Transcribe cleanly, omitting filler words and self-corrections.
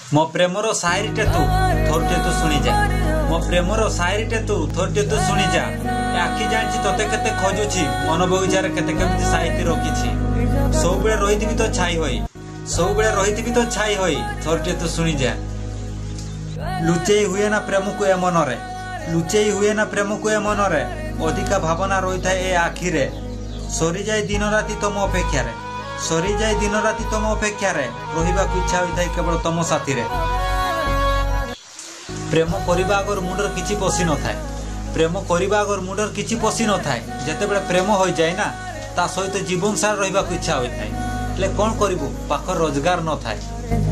मो प्रेमर शायरीटे तू थोरटे तू शुणी जा। मो प्रेमर शायरीटे तू थोरटे तू शुणी जा। आखि जानी तोते केते खोजुछि मन बगीचार केते केमिति साहित्य रखिछि। सब बेले रहिथिबि तो छाई होई, सब बेले रहिथिबि तो छाई होई, थोरटे तू शुणी जा। लुचेई हुए ना प्रेम को ए मनरे, लुचेई हुए ना प्रेम को ए मनरे, अधिका भावना रही था ए आखिरे। सरी जाए दिन राति तुम अपेक्षा रे, सरी जाए दिन राति तुम अपेक्षा रे, रहिबा को इच्छा होई थाई केवल तुम साथी रे। प्रेम करिबा अगर मुंडर किछि पसी न थाए, प्रेम करिबा अगर मुंडर किछि पसी न थाए, जेतेबेले प्रेम होई जाय ना ता सहित जीवन सार रहिबा को इच्छा होई थाए। ले कोन करिवो पाखर रोजगार न थाए।